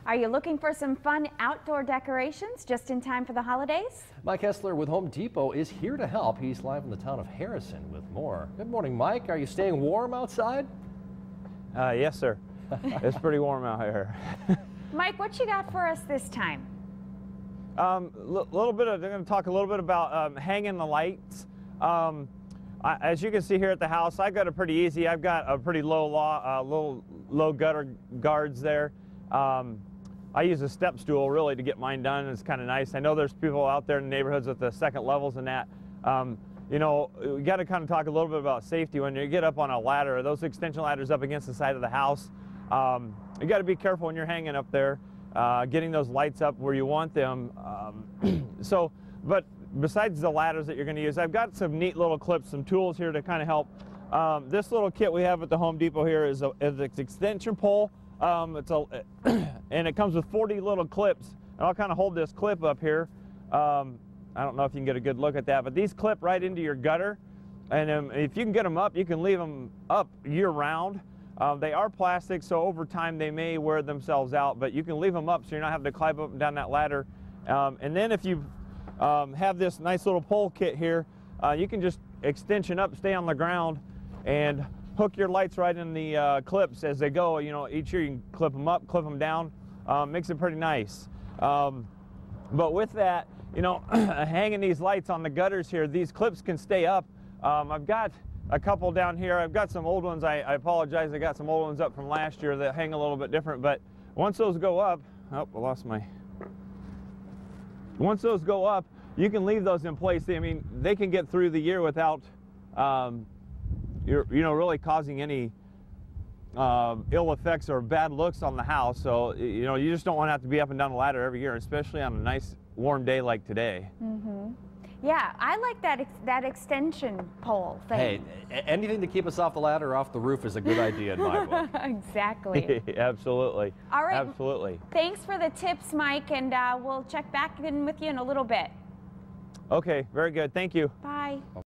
Are you looking for some fun outdoor decorations just in time for the holidays? Mike Hessler with Home Depot is here to help. He's live in the town of Harrison with more. Good morning, Mike. Are you staying warm outside? Yes, sir. It's pretty warm out here. Mike, what you got for us this time? I'm going to talk a little bit about hanging the lights. As you can see here at the house, I've got it pretty easy. I've got a pretty low gutter guards there. I use a step stool really to get mine done. It's kind of nice. I know there's people out there in the neighborhoods with the second levels and that. You know, we got to kind of talk a little bit about safety when you get up on a ladder. Those extension ladders up against the side of the house. You got to be careful when you're hanging up there, getting those lights up where you want them. But besides the ladders that you're going to use, I've got some neat little clips, some tools here to kind of help. This little kit we have at the Home Depot here is an extension pole. And it comes with 40 little clips, and I'll kind of hold this clip up here. I don't know if you can get a good look at that, but these clip right into your gutter, and if you can get them up, you can leave them up year-round. They are plastic, so over time they may wear themselves out, but you can leave them up so you're not having to climb up and down that ladder. And then if you have this nice little pole kit here, you can just extension up, stay on the ground, and hook your lights right in the clips as they go. You know, each year you can clip them up, clip them down. Makes it pretty nice. But with that, you know, hanging these lights on the gutters here, these clips can stay up. I've got a couple down here. I've got some old ones. I apologize. I got some old ones up from last year that hang a little bit different. But once those go up, oh, I lost my. Once those go up, you can leave those in place. I mean, they can get through the year without, really causing any ill effects or bad looks on the house. So, you know, you just don't want to have to be up and down the ladder every year, especially on a nice warm day like today. Mm-hmm. Yeah, I like that extension pole thing. Hey, anything to keep us off the ladder or off the roof is a good idea in my book. Exactly. Absolutely. All right. Absolutely. Thanks for the tips, Mike, and we'll check back in with you in a little bit. Okay, very good. Thank you. Bye.